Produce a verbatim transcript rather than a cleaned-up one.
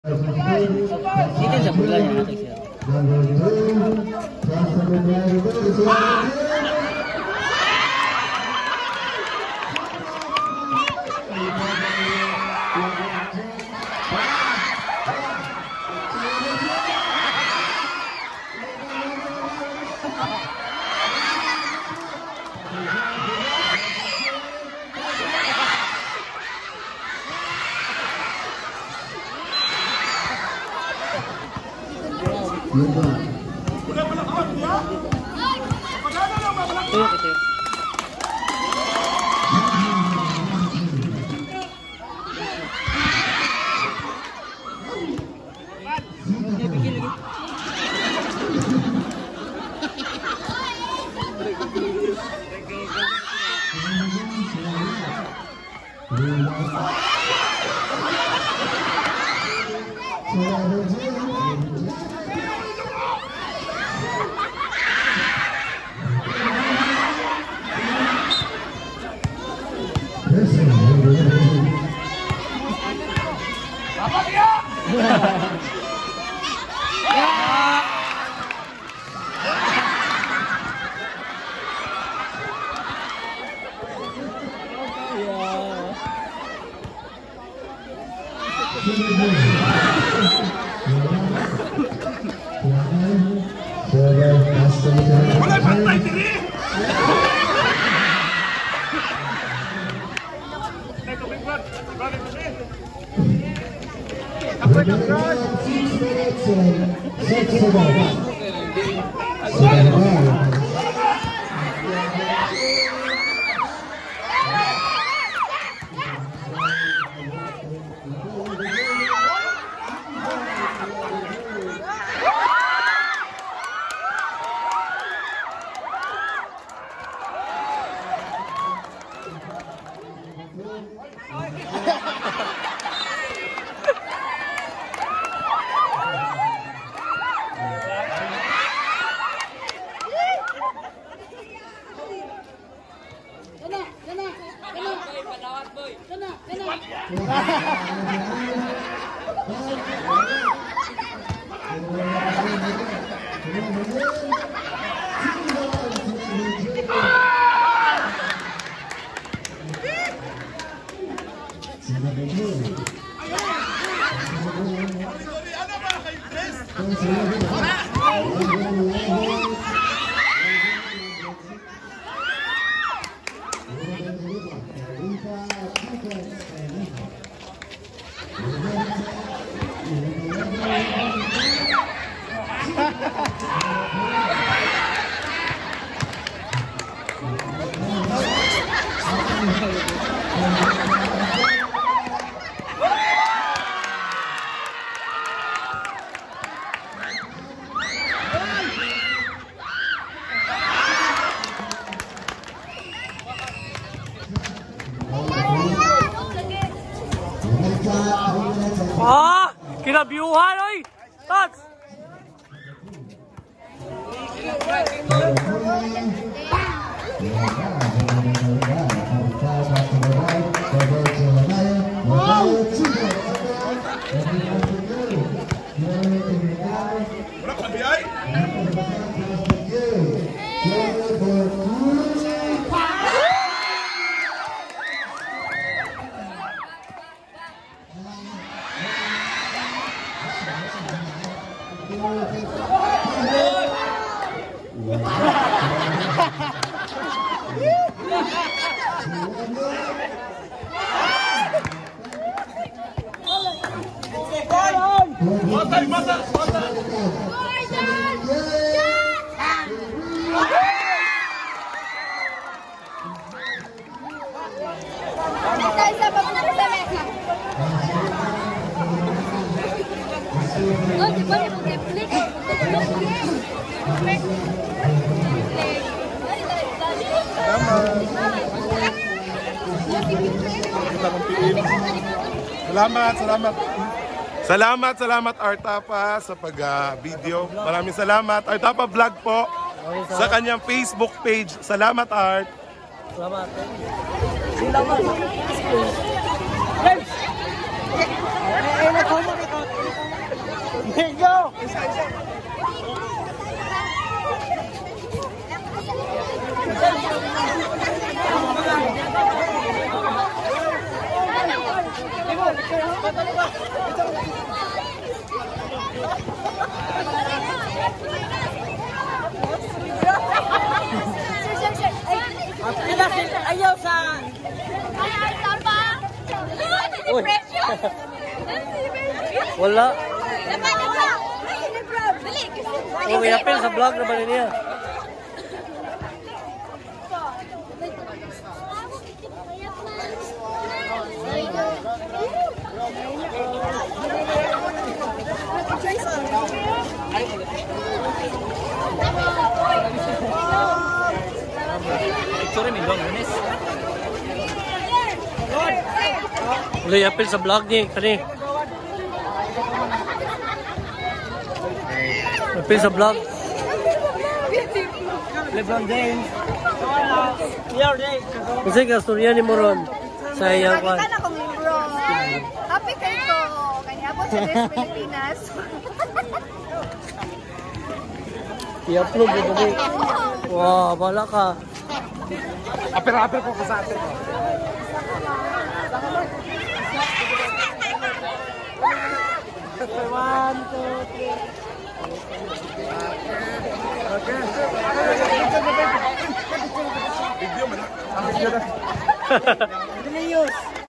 Dito sa pula niya natin siya. Ah! Kinabyuhan, oy! Tots! Matay, matay, matay. Salamat, salamat. Salamat, salamat Artapa sa pag-video. Uh, Maraming salamat. Artapa Vlog po sa kanyang Facebook page. Salamat, Art. Salamat. Salamat. Go! Ayaw sa... Uy. Wala. Oh, may apel sa vlog na ba niya? Sorry, may dong, Ernest. Wala yung apel sa vlog niya. Kani. Apel sa vlog. LeBron James. Kasi kasturya ni Moron. Sa iyang kwan. Nakita na kong libro. Happy kayo ko. Kanya po sa Des Pilipinas. I-upload mo kami. Wow, bala ka. Aper-aper ko sa atin. One, two, three. Video man.